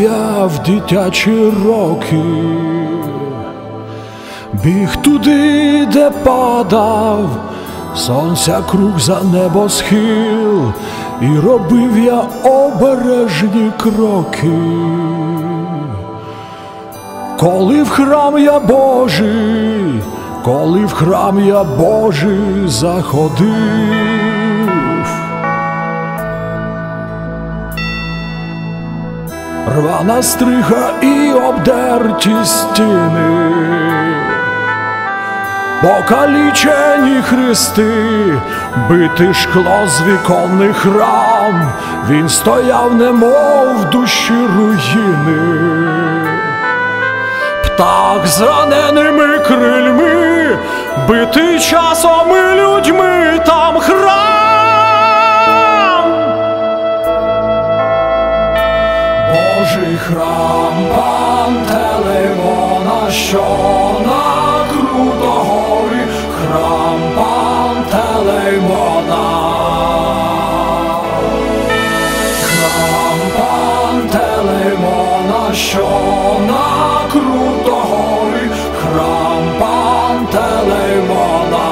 я в дитячі роки біг туди, де падав сонця круг за небосхил, і робив я обережні кроки. Коли в храм я Божий, коли в храм я Божий заходив, рвана стриха і обдерті стіни, покалічені хрести, бите шкло з віконних рам, він стояв, немов душі руїни. Птах з раненими крильми, битий часом і людьми, там храм, Божий храм Пантелеймона, що на Крутогорі, храм Пантелеймона, храм Пантелеймона, що на Крутогорі, храм Пантелеймона.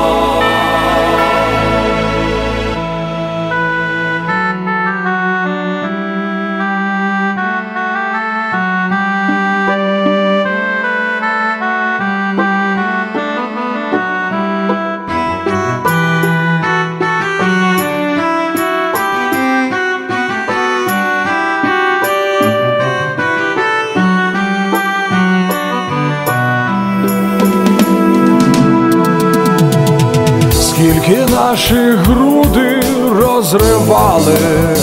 Скільки наші груди розривали,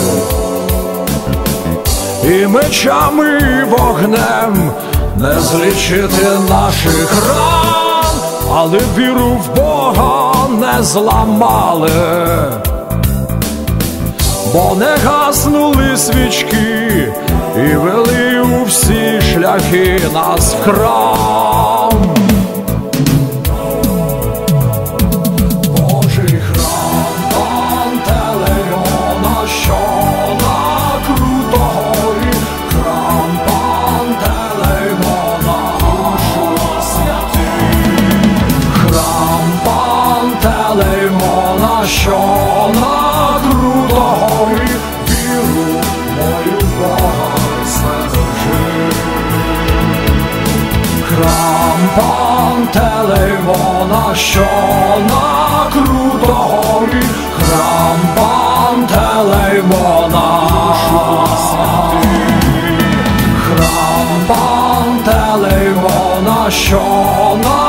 і мечами, і вогнем не злічити наших ран, але віру в Бога не зламали, бо не гаснули свічки і вели у всі шляхи нас в храм. Що на Крутогорі, віру мою в Бога збережи. Храм Пантелеймона, що на Крутогорі, храм Пантелеймона, храм Пантелеймона, що на